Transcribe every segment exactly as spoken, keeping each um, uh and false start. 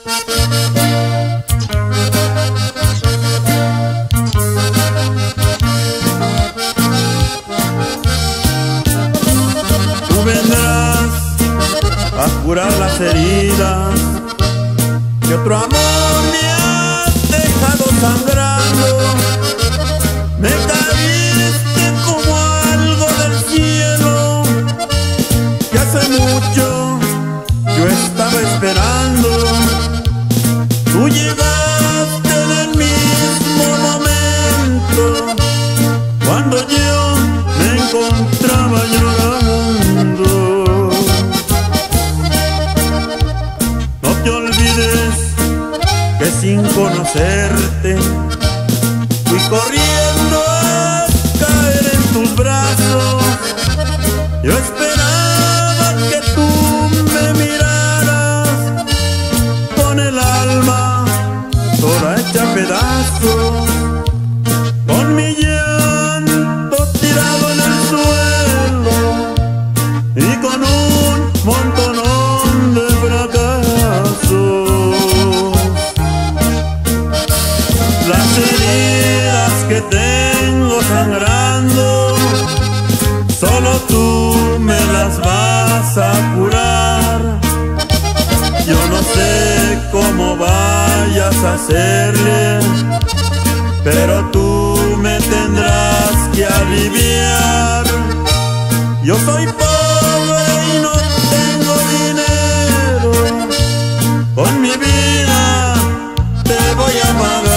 Tú vendrás a curar las heridas que otro amor me ha dejado sangrando. Me caíste como algo del cielo que hace mucho yo estaba esperando. Tú llegaste en el mismo momento cuando yo me encontraba llorando. No te olvides que sin conocerte fui corriendo a caer en tus brazos. Yo esperaba que tú me miraras con el alma toda hecha pedazos, con mi llanto tirado en el suelo y con un montonón de fracasos. Las heridas que tengo sangrando, solo tú me las vas a curar. Yo no sé cómo vayas a hacerle, pero tú me tendrás que aliviar. Yo soy pobre y no tengo dinero, con mi vida te voy a pagar.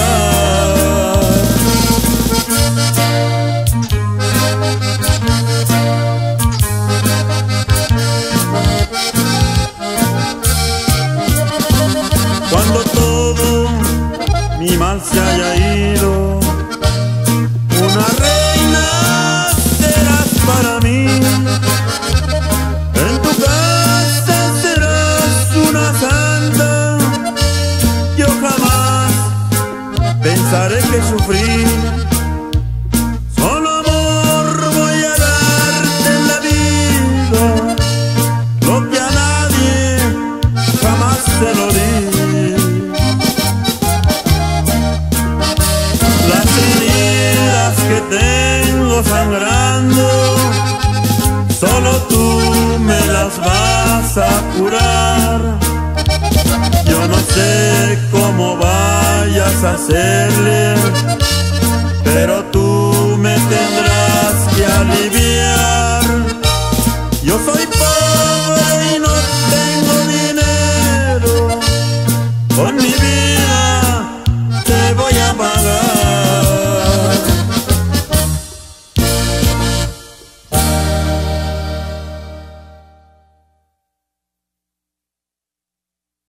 Cuando todo mi mal se haya ido, una reina serás para mí. En tu casa serás una santa. Yo jamás pensaré que sufrir. Solo amor voy a darte en la vida, lo que a nadie jamás se lo di. Que tengo sangrando, solo tú me las vas a curar. Yo no sé cómo vayas a hacerle,